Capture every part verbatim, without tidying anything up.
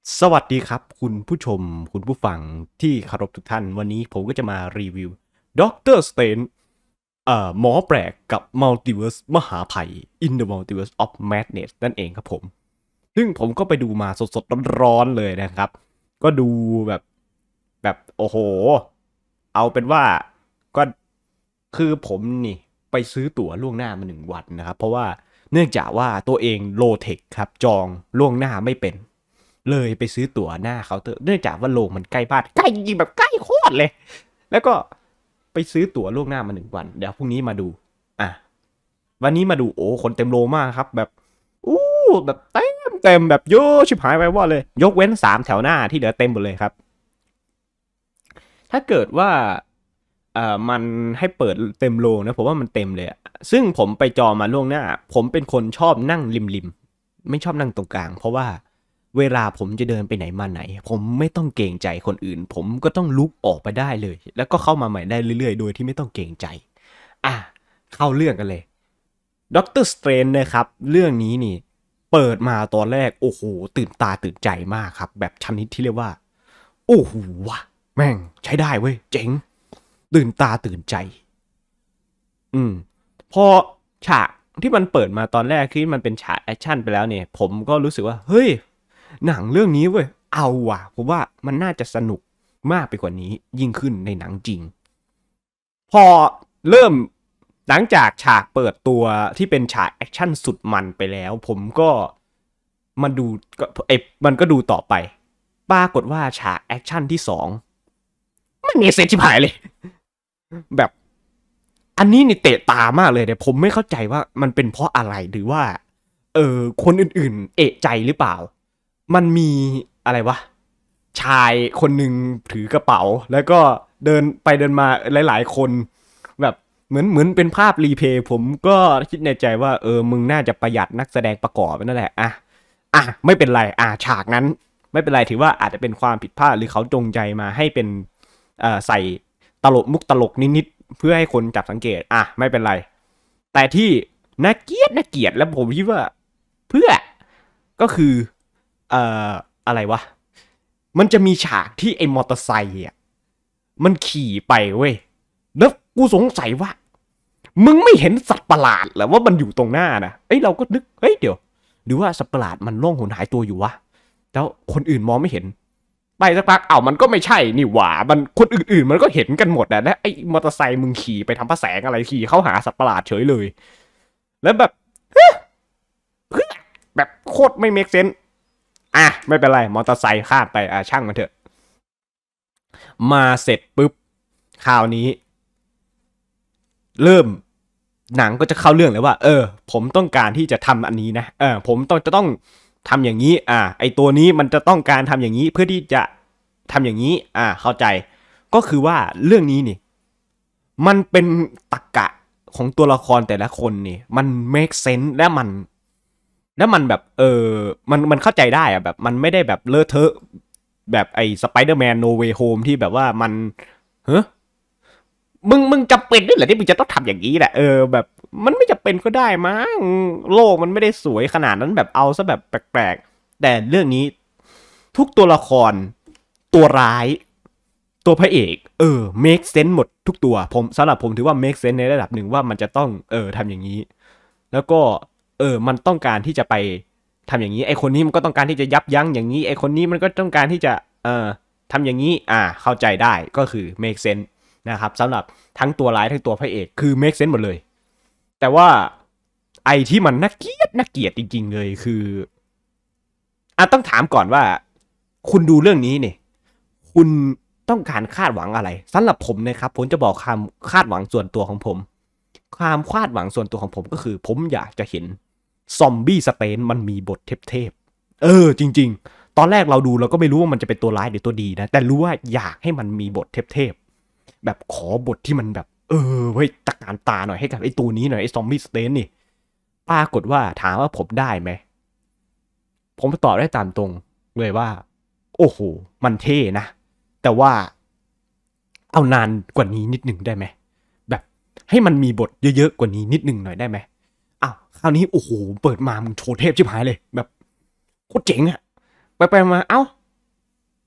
สวัสดีครับคุณผู้ชมคุณผู้ฟังที่เคารพทุกท่านวันนี้ผมก็จะมารีวิวด็อกเตอร์สเตนเอ่อหมอแปลกกับมัลติเวิร์สมหาภัย In the Multiverse of Madness นั่นเองครับผมซึ่งผมก็ไปดูมาสดๆร้อนๆเลยนะครับก็ดูแบบแบบโอ้โหเอาเป็นว่าก็คือผมนี่ไปซื้อตั๋วล่วงหน้ามาหนึ่งวันนะครับเพราะว่าเนื่องจากว่าตัวเองโลเทคครับจองล่วงหน้าไม่เป็นเลยไปซื้อตั๋วหน้าเคาน์เตอร์เนื่องจากว่าโรงมันใกล้บ้านใกล้จริงแบบใกล้โคตรเลยแล้วก็ไปซื้อตั๋วล่วงหน้ามาหนึ่งวันเดี๋ยวพรุ่งนี้มาดูอ่ะวันนี้มาดูโอ้คนเต็มโรงมากครับแบบอู้แบบเต็มเต็มแบบเยอะชิบหายไปว่าเลยยกเว้นสามแถวหน้าที่เหลือเต็มหมดเลยครับถ้าเกิดว่าเอ่อมันให้เปิดเต็มโรงนะผมว่ามันเต็มเลยซึ่งผมไปจองมาล่วงหน้าผมเป็นคนชอบนั่งริมริมไม่ชอบนั่งตรงกลางเพราะว่าเวลาผมจะเดินไปไหนมาไหนผมไม่ต้องเกรงใจคนอื่นผมก็ต้องลุกออกไปได้เลยแล้วก็เข้ามาใหม่ได้เรื่อยๆโดยที่ไม่ต้องเกรงใจอ่ะเข้าเรื่องกันเลยด็อกเตอร์สเตรนนะครับเรื่องนี้นี่เปิดมาตอนแรกโอ้โหตื่นตาตื่นใจมากครับแบบชนิดที่เรียกว่าโอ้โหวะแม่งใช้ได้เว้ยเจ๋งตื่นตาตื่นใจอืมพอฉากที่มันเปิดมาตอนแรกที่มันเป็นฉากแอคชั่นไปแล้วเนี่ยผมก็รู้สึกว่าเฮ้ยหนังเรื่องนี้เว้ยเอาว่ะผมว่ามันน่าจะสนุกมากไปกว่านี้ยิ่งขึ้นในหนังจริงพอเริ่มหลังจากฉากเปิดตัวที่เป็นฉากแอคชั่นสุดมันไปแล้วผมก็มาดูก็เอมันก็ดูต่อไปปรากฏว่าฉากแอคชั่นที่สองไม่มีเซนชิบหายเลยแบบอันนี้นี่เตะตามากเลยแต่ผมไม่เข้าใจว่ามันเป็นเพราะอะไรหรือว่าเออคนอื่นๆเอะใจหรือเปล่ามันมีอะไรวะชายคนหนึ่งถือกระเป๋าแล้วก็เดินไปเดินมาหลายๆคนแบบเหมือนเหมือนเป็นภาพรีเพย์ผมก็คิดในใจว่าเออมึงน่าจะประหยัดนักแสดงประกอบนั่นแหละอ่ะอ่ะไม่เป็นไรอ่ะฉากนั้นไม่เป็นไรถือว่าอาจจะเป็นความผิดพลาดหรือเขาจงใจมาให้เป็นเอ่อใส่ตลกมุกตลกนิดๆเพื่อให้คนจับสังเกตอ่ะไม่เป็นไรแต่ที่น่าเกลียดน่าเกลียดแล้วผมคิดว่าเพื่อก็คือเอ่ออะไรวะมันจะมีฉากที่ไอ้มอเตอร์ไซค์อ่ะมันขี่ไปเว้ยแล้วกูสงสัยว่ามึงไม่เห็นสัตว์ประหลาดเหรอว่ามันอยู่ตรงหน้านะเอ้ยเราก็นึกเฮ้ยเดี๋ยวหรือว่าสัตว์ประหลาดมันล่องหนหายตัวอยู่วะแล้วคนอื่นมองไม่เห็นไปสักพักเอ้ามันก็ไม่ใช่นี่หว่ามันคนอื่นๆมันก็เห็นกันหมดอะนะไอ้มอเตอร์ไซค์มึงขี่ไปทำพระแสงอะไรขี่เข้าหาสัตว์ประหลาดเฉยเลยแล้วแบบเพื่อแบบโคตรไม่เมคเซนส์อ่ะไม่เป็นไรมอเตอร์ไซค์ข้ามไปอ่ะช่างมันเถอะมาเสร็จปุ๊บคราวนี้เริ่มหนังก็จะเข้าเรื่องเลยว่าเออผมต้องการที่จะทำอันนี้นะเออผมต้องจะต้องทำอย่างนี้อ่าไอตัวนี้มันจะต้องการทำอย่างนี้เพื่อที่จะทำอย่างนี้อ่าเข้าใจก็คือว่าเรื่องนี้นี่มันเป็นตรรกะของตัวละครแต่ละคนนี่มัน make sense และมันและมันแบบเออมันมันเข้าใจได้อะแบบมันไม่ได้แบบเลอะเทอะแบบไอ้สไปเดอร์แมนโนเวย์โฮมที่แบบว่ามันเฮ้มึงมึงจำเป็นด้วยเหรอที่มึงจะต้องทำอย่างนี้แหละเออแบบมันไม่จำเป็นก็ได้มั้งโลกมันไม่ได้สวยขนาดนั้นแบบเอาซะแบบแปลกๆแต่เรื่องนี้ทุกตัวละครตัวร้ายตัวพระเอกเออ make sense หมดทุกตัวผมสำหรับผมถือว่า make sense ในระดับหนึ่งว่ามันจะต้องเออทำอย่างนี้แล้วก็เออมันต้องการที่จะไปทำอย่างนี้ไอคนนี้มันก็ต้องการที่จะยับยั้งอย่างนี้ไอคนนี้มันก็ต้องการที่จะเออทำอย่างนี้อ่าเข้าใจได้ก็คือ make senseนะครับสำหรับทั้งตัวร้ายทั้งตัวพระเอกคือ make sense หมดเลยแต่ว่าไอที่มันน่าเกลียดน่าเกลียดจริงๆเลยคืออ่ะต้องถามก่อนว่าคุณดูเรื่องนี้เนี่ยคุณต้องการคาดหวังอะไรสำหรับผมนะครับผมจะบอกความคาดหวังส่วนตัวของผมความคาดหวังส่วนตัวของผมก็คือผมอยากจะเห็นซอมบี้สเตนมันมีบทเทพๆเออจริงๆตอนแรกเราดูเราก็ไม่รู้ว่ามันจะเป็นตัวร้ายหรือตัวดีนะแต่รู้ว่าอยากให้มันมีบทเทพๆแบบขอบทที่มันแบบเออเว้ยตะการตาหน่อยให้กับไอ้ตัวนี้หน่อยไอ้ซอมบี้สเตนนี่ปรากฏว่าถามว่าผมได้ไหมผมตอบได้ตามตรงเลยว่าโอ้โหมันเท่นะแต่ว่าเอานานกว่านี้นิดหนึ่งได้ไหมแบบให้มันมีบทเยอะๆกว่านี้นิดหนึ่งหน่อยได้ไหมอ้าวคราวนี้โอ้โหเปิดมามึงโชว์เทพชิบหายเลยแบบโคตรเจ๋งอะไปไปมาเอ้า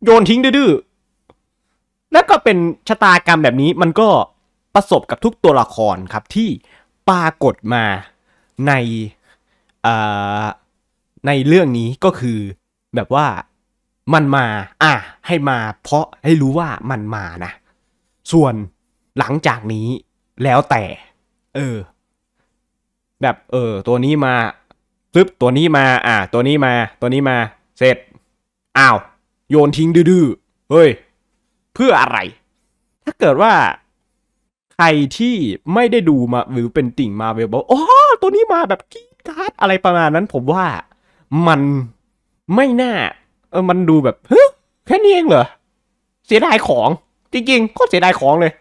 โยนทิ้งดื้อแล้วก็เป็นชะตากรรมแบบนี้มันก็ประสบกับทุกตัวละครครับที่ปรากฏมาในในเรื่องนี้ก็คือแบบว่ามันมาอ่ะให้มาเพราะให้รู้ว่ามันมานะส่วนหลังจากนี้แล้วแต่เออแบบเออตัวนี้มาปึ๊บตัวนี้มาอ่ะตัวนี้มาตัวนี้มาเสร็จอ้าวโยนทิ้งดื้อเฮ้ยเพื่ออะไรถ้าเกิดว่าใครที่ไม่ได้ดูมาหรือเป็นติ่งมาเวลบอกอ๋อตัวนี้มาแบบกีการ์ดอะไรประมาณนั้นผมว่ามันไม่น่าเออมันดูแบบเฮ้ยแค่นี้เองเหรอเสียดายของจริงๆโคตรเสียดายของเลย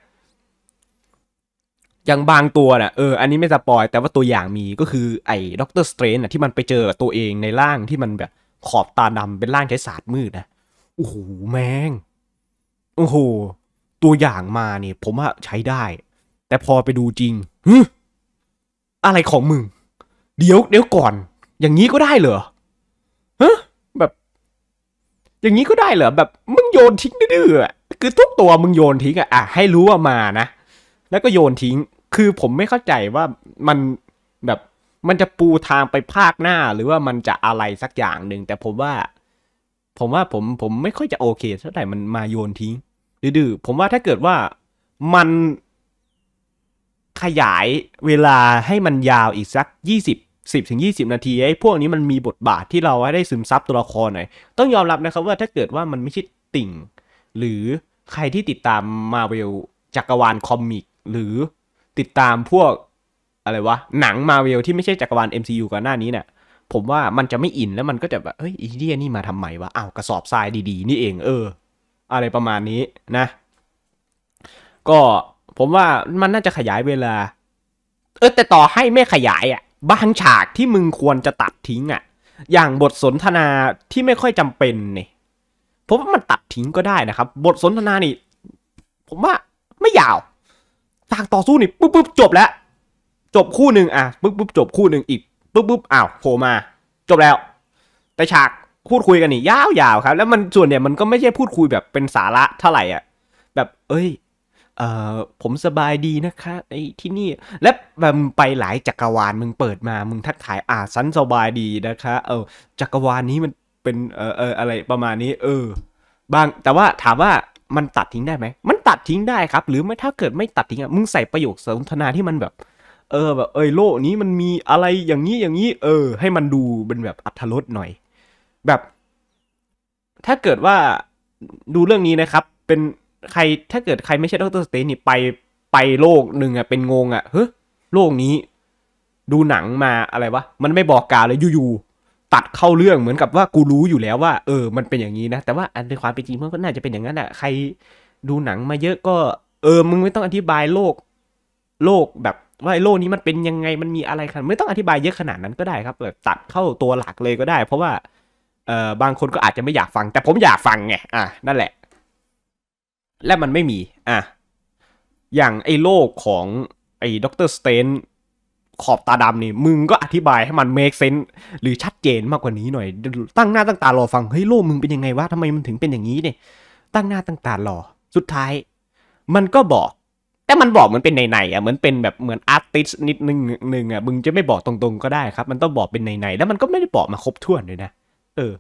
อย่างบางตัวน่ะเอออันนี้ไม่สปอยแต่ว่าตัวอย่างมีก็คือไอ้ด็อกเตอร์สเตรนจ์น่ะที่มันไปเจอตัวเองในร่างที่มันแบบขอบตาดำเป็นร่างใช้ศาสตร์มืดนะโอ้โหแม่งโอ้โหตัวอย่างมาเนี่ยผมว่าใช้ได้แต่พอไปดูจริงฮึอะไรของมึงเดี๋ยวเดี๋ยวก่อนอย่างนี้ก็ได้เหรอฮะแบบอย่างนี้ก็ได้เหรอแบบมึงโยนทิ้งดื้อๆอ่ะคือทุกตัวมึงโยนทิ้งอ่ะอ่ะให้รู้ว่ามานะแล้วก็โยนทิ้งคือผมไม่เข้าใจว่ามันแบบมันจะปูทางไปภาคหน้าหรือว่ามันจะอะไรสักอย่างหนึ่งแต่ผมว่าผมว่าผมผมไม่ค่อยจะโอเคเท่าไหร่มันมาโยนทิ้งดื้อๆผมว่าถ้าเกิดว่ามันขยายเวลาให้มันยาวอีกสักยี่สิบ สิบถึงยี่สิบนาทีไอ้พวกนี้มันมีบทบาทที่เราได้ซึมซับตัวละครหน่อยต้องยอมรับนะครับว่าถ้าเกิดว่ามันไม่ใช่ติ่งหรือใครที่ติดตามมาเวลจักรวาลคอมิกหรือติดตามพวกอะไรวะหนังมาเวลที่ไม่ใช่จักรวาล เอ็ม ซี ยู ก่อนหน้านี้เนี่ยผมว่ามันจะไม่อินแล้วมันก็จะแบบเฮ้ยอีเดียนี่มาทำไมวะอ้าวกระสอบทรายดีๆนี่เองเอออะไรประมาณนี้นะก็ผมว่ามันน่าจะขยายเวลาเออแต่ต่อให้ไม่ขยายอ่ะบางฉากที่มึงควรจะตัดทิ้งอ่ะอย่างบทสนทนาที่ไม่ค่อยจำเป็นเนี่ยผมว่ามันตัดทิ้งก็ได้นะครับบทสนทนานี่ผมว่าไม่ยาวฉากต่อสู้นี่ปุ๊บปุ๊บจบแล้วจบคู่หนึ่งอ่ะปุ๊บปุ๊บจบคู่หนึ่งอีกปุ๊บปุ๊บอ้าวโผล่มาจบแล้วแต่ฉากพูดคุยกันนี่ยาวๆครับแล้วมันส่วนเนี่ยมันก็ไม่ใช่พูดคุยแบบเป็นสาระเท่าไหร่อ่ะแบบเอ้ยเอ่อผมสบายดีนะคะไอ้ที่นี่และแบบไปหลายจักรวาลมึงเปิดมามึงทักทายอ่าสันสบายดีนะคะเออจักรวาลนี้มันเป็นเออเอออะไรประมาณนี้เออบางแต่ว่าถามว่ามันตัดทิ้งได้ไหมมันตัดทิ้งได้ครับหรือไม่ถ้าเกิดไม่ตัดทิ้งอ่ะมึงใส่ประโยคสนทนาที่มันแบบเออแบบเออโลกนี้มันมีอะไรอย่างนี้อย่างนี้เออให้มันดูเป็นแบบอรรถรสหน่อยแบบถ้าเกิดว่าดูเรื่องนี้นะครับเป็นใครถ้าเกิดใครไม่ใช่ดรสเตนนี่ไปไปโลกหนึ่งอ่ะเป็นงงอ่ะเฮ้ยโลกนี้ดูหนังมาอะไรวะมันไม่บอกกล่าวเลยอยู่ๆตัดเข้าเรื่องเหมือนกับว่ากูรู้อยู่แล้วว่าเออมันเป็นอย่างนี้นะแต่ว่าอันในความเป็นจริงมันก็น่าจะเป็นอย่างนั้นอ่ะใครดูหนังมาเยอะก็เออมึงไม่ต้องอธิบายโลกโลกแบบว่าโลกนี้มันเป็นยังไงมันมีอะไรขนาดไม่ต้องอธิบายเยอะขนาดนั้นก็ได้ครับแบบตัดเข้าตัวหลักเลยก็ได้เพราะว่าเอ่อบางคนก็อาจจะไม่อยากฟังแต่ผมอยากฟังไงอ่ะนั่นแหละและมันไม่มีอ่ะอย่างไอ้โลกของไอ้ด็อกเตอร์สเตนขอบตาดำนี่มึงก็อธิบายให้มันเมคเซนส์หรือชัดเจนมากกว่านี้หน่อยตั้งหน้าตั้งตารอฟังเฮ้ยโลกมึงเป็นยังไงวะทำไมมันถึงเป็นอย่างนี้เนี่ยตั้งหน้าตั้งตารอสุดท้ายมันก็บอกแต่มันบอกเหมือนเป็นในๆอ่ะเหมือนเป็นแบบเหมือนอาร์ติสนิดนึงนึงอ่ะมึงจะไม่บอกตรงๆก็ได้ครับมันต้องบอกเป็นในๆแล้วมันก็ไม่ได้บอกมาครบถ้วนเลยนะเออ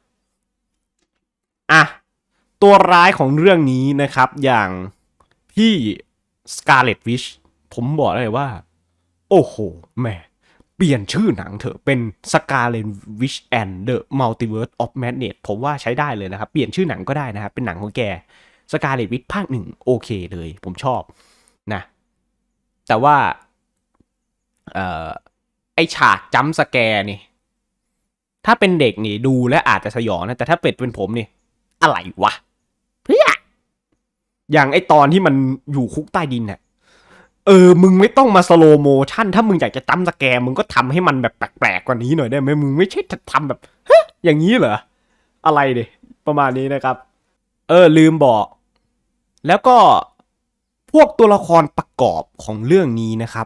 อ่ะตัวร้ายของเรื่องนี้นะครับอย่างพี่สกาเลตวิชผมบอกเลยว่าโอ้โหแม่เปลี่ยนชื่อหนังเถอะเป็น Scarlet Witch and the Multiverse of Madness ผมว่าใช้ได้เลยนะครับเปลี่ยนชื่อหนังก็ได้นะครับเป็นหนังของแก Scarlet Witch ภาคหนึ่งโอเคเลยผมชอบนะแต่ว่าเอ่อไอฉากจัมป์สแกร์นี่ถ้าเป็นเด็กนี่ดูและอาจจะสยองนะแต่ถ้าเป็ดเป็นผมนี่อะไรวะเพื่ออย่างไอตอนที่มันอยู่คุกใต้ดินเนี่ยเออมึงไม่ต้องมาสโลโมชั่นถ้ามึงอยากจะจัมป์สแกร์มึงก็ทำให้มันแบบแปลกๆกว่านี้หน่อยได้ไหมมึงไม่ใช่ทำแบบฮะอย่างนี้เหรออะไรดิประมาณนี้นะครับเออลืมบอกแล้วก็พวกตัวละครประกอบของเรื่องนี้นะครับ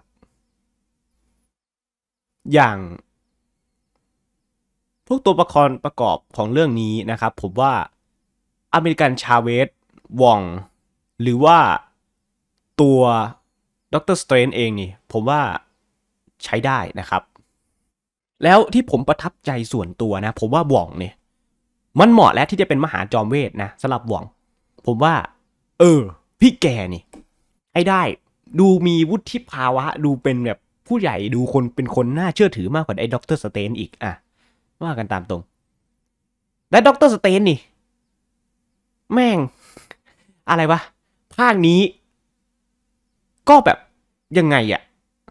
อย่างพวกตัวละครประกอบของเรื่องนี้นะครับผมว่าอเมริกันชาเวสวองหรือว่าตัวด็อกเตอร์สเตรนจ์เองนี่ผมว่าใช้ได้นะครับแล้วที่ผมประทับใจส่วนตัวนะผมว่าว่องเนี่ยมันเหมาะแล้วที่จะเป็นมหาจอมเวทนะสำหรับว่องผมว่าเออพี่แกนี่ให้ได้ดูมีวุฒิภาวะดูเป็นแบบผู้ใหญ่ดูคนเป็นคนน่าเชื่อถือมากกว่าไอ้ด็อกเตอร์สเตนอีกอ่ะว่ากันตามตรงและด็อกเตอร์สเตนนี่แม่งอะไรวะภาคนี้ก็แบบยังไงอะ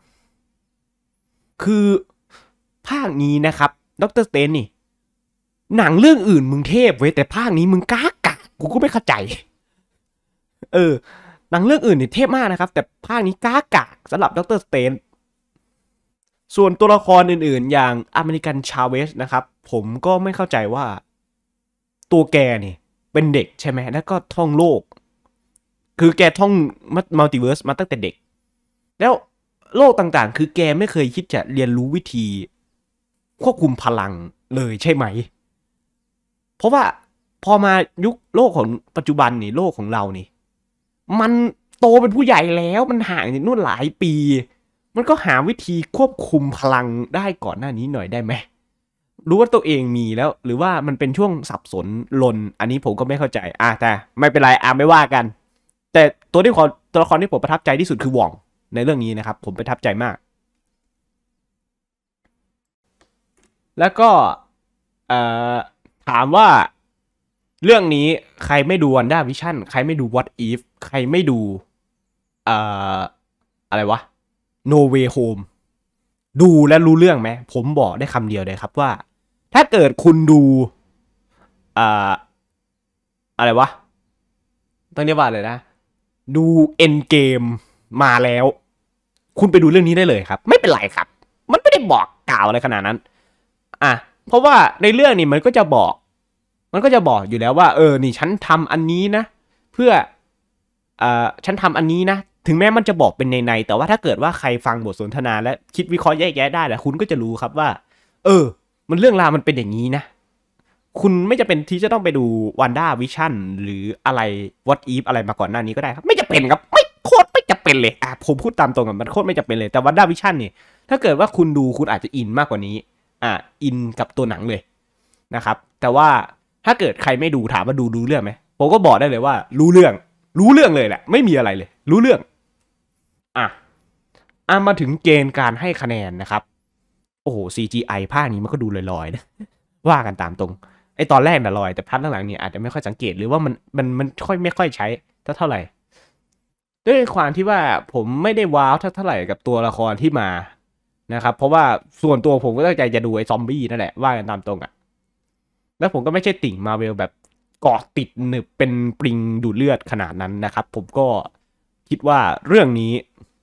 คือภาคนี้นะครับด็อกเตอร์สเตนนี่หนังเรื่องอื่นมึงเทพเว้ยแต่ภาคนี้มึงกากะกูก็ไม่เข้าใจเออหนังเรื่องอื่นนี่เทพมากนะครับแต่ภาคนี้กากะสำหรับด็อกเตอร์สเตนส่วนตัวละครอื่นๆอย่างอเมริกันชาเวสนะครับผมก็ไม่เข้าใจว่าตัวแกนี่เป็นเด็กใช่ไหมแล้วก็ท่องโลกคือแกท่องมัลติเวิร์สมาตั้งแต่เด็กแล้วโลกต่างๆคือแกไม่เคยคิดจะเรียนรู้วิธีควบคุมพลังเลยใช่ไหมเพราะว่าพอมายุคโลกของปัจจุบันนี่โลกของเรานี่มันโตเป็นผู้ใหญ่แล้วมันห่างจากนู่นหลายปีมันก็หาวิธีควบคุมพลังได้ก่อนหน้านี้หน่อยได้ไหมรู้ว่าตัวเองมีแล้วหรือว่ามันเป็นช่วงสับสนลนอันนี้ผมก็ไม่เข้าใจอ่ะแต่ไม่เป็นไรอ่ะไม่ว่ากันแต่ตัวที่ตัวละครที่ผมประทับใจที่สุดคือว่องในเรื่องนี้นะครับผมประทับใจมากแล้วก็ถามว่าเรื่องนี้ใครไม่ดู WandaVision ใครไม่ดู What If ใครไม่ดูเอ่ออะไรวะ No Way Home ดูและรู้เรื่องไหมผมบอกได้คำเดียวเลยครับว่าถ้าเกิดคุณดูอ่าอะไรวะต้องเรียกว่าอะไรนะดู Endgame มาแล้วคุณไปดูเรื่องนี้ได้เลยครับไม่เป็นไรครับมันไม่ได้บอกกล่าวอะไรขนาดนั้นอ่ะเพราะว่าในเรื่องนี้มันก็จะบอกมันก็จะบอกอยู่แล้วว่าเออนี่ฉันทำอันนี้นะเพื่ออ่าฉันทำอันนี้นะถึงแม้มันจะบอกเป็นในในแต่ว่าถ้าเกิดว่าใครฟังบทสนทนาและคิดวิเคราะห์แยกแยะได้แหละคุณก็จะรู้ครับว่าเออมันเรื่องราวมันเป็นอย่างนี้นะคุณไม่จะเป็นที่จะต้องไปดู WandaVision หรืออะไร What If อะไรมาก่อนหน้านี้ก็ได้ครับไม่จะเป็นครับไม่โคตรไม่จะเป็นเลยอ่ะผมพูดตามตรงกันมันโคตรไม่จะเป็นเลยแต่ WandaVision นี่ถ้าเกิดว่าคุณดูคุณอาจจะอินมากกว่านี้อ่ะอินกับตัวหนังเลยนะครับแต่ว่าถ้าเกิดใครไม่ดูถามว่าดูรู้เรื่องไหมผมก็บอกได้เลยว่ารู้เรื่องรู้เรื่องเลยแหละไม่มีอะไรเลยรู้เรื่องอ่ะอ่ะมาถึงเกณฑ์การให้คะแนนนะครับโอ้โห ซี จี ไอ ภาคนี้มันก็ดูลอยๆนะว่ากันตามตรงไอตอนแรกน่ะลอยแต่พัดหลังๆเนี่ยอาจจะไม่ค่อยสังเกตหรือว่ามันมันมันค่อยไม่ค่อยใช้เท่าไหร่ด้วยความที่ว่าผมไม่ได้ว้าวเท่าไหร่กับตัวละครที่มานะครับเพราะว่าส่วนตัวผมก็ตั้งใจจะดูไอ้ซอมบี้นั่นแหละว่ากันตามตรงอ่ะแล้วผมก็ไม่ใช่ติ่งมาเวลแบบเกาะติดหนึบเป็นปริงดูดเลือดขนาดนั้นนะครับผมก็คิดว่าเรื่องนี้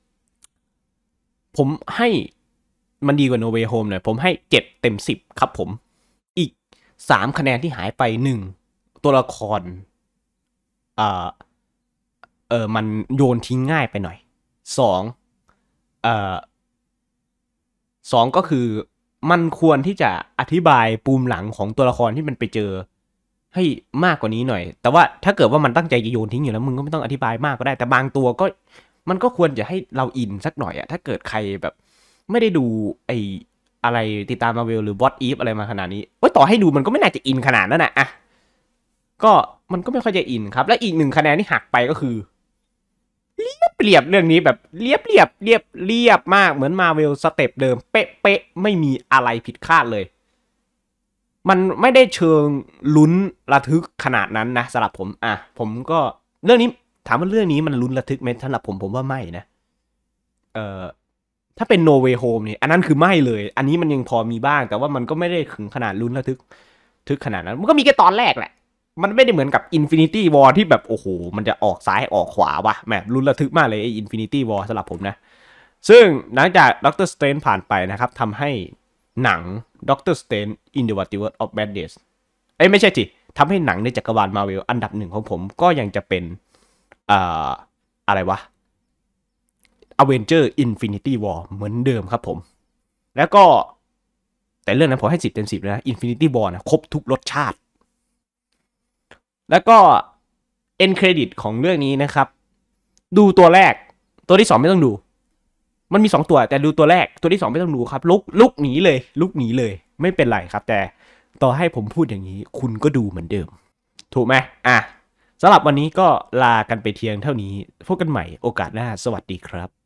ผมให้มันดีกว่า No Way Home หน่อยผมให้เจ็ดเต็มสิบครับผมอีกสามคะแนนที่หายไปหนึ่งตัวละครเอ่อเออมันโยนทิ้งง่ายไปหน่อยสองเอ่อสองก็คือมันควรที่จะอธิบายปูมหลังของตัวละครที่มันไปเจอให้มากกว่านี้หน่อยแต่ว่าถ้าเกิดว่ามันตั้งใจจะโยนทิ้งอยู่แล้วมึงก็ไม่ต้องอธิบายมากก็ได้แต่บางตัวก็มันก็ควรจะให้เราอินสักหน่อยอะถ้าเกิดใครแบบไม่ได้ดูไอ้อะไรติดตามมาเวลหรือ What If อะไรมาขนาดนี้ว่าต่อให้ดูมันก็ไม่น่าจะอินขนาดนั้นนะอะก็มันก็ไม่ค่อยจะอินครับและอีกหนึ่งคะแนนที่หักไปก็คือเรียบเรียบเรื่องนี้แบบเรียบเรียบเรียบเรียบมากเหมือนมาเวลสเต็ปเดิมเป๊ะเป๊ะไม่มีอะไรผิดคาดเลยมันไม่ได้เชิงลุ้นระทึกขนาดนั้นนะสำหรับผมอ่ะผมก็เรื่องนี้ถามว่าเรื่องนี้มันลุ้นระทึกไหมสำหรับผมผมว่าไม่นะเอ่อถ้าเป็น No Way Home เนี่ยอันนั้นคือไม่เลยอันนี้มันยังพอมีบ้างแต่ว่ามันก็ไม่ได้ถึงขนาดลุ้นระทึกทึกขนาดนั้นมันก็มีแค่ตอนแรกแหละมันไม่ได้เหมือนกับ Infinity War ที่แบบโอ้โหมันจะออกซ้ายออกขวาวะแหมลุ้นระทึกมากเลยไอ้ Infinity War สำหรับผมนะซึ่งหลังจาก Doctor Strange ผ่านไปนะครับทำให้หนัง Doctor Strange in the Multiverse of Madness เอ้ยไม่ใช่สิทำให้หนังในจักรวาล Marvel อันดับหนึ่งของผมก็ยังจะเป็นอ่าอะไรวะ Avenger Infinity War เหมือนเดิมครับผมแล้วก็แต่เรื่องนั้นผมให้สิบเต็มสิบเลยนะ Infinity War นะครบทุกรสชาติแล้วก็เอ็นเครดิตของเรื่องนี้นะครับดูตัวแรกตัวที่สองไม่ต้องดูมันมีสองตัวแต่ดูตัวแรกตัวที่สองไม่ต้องดูครับลุกลุกหนีเลยลุกหนีเลยไม่เป็นไรครับแต่ต่อให้ผมพูดอย่างนี้คุณก็ดูเหมือนเดิมถูกไหมอ่ะสำหรับวันนี้ก็ลากันไปเพียงเท่านี้พบกันใหม่โอกาสหน้าสวัสดีครับ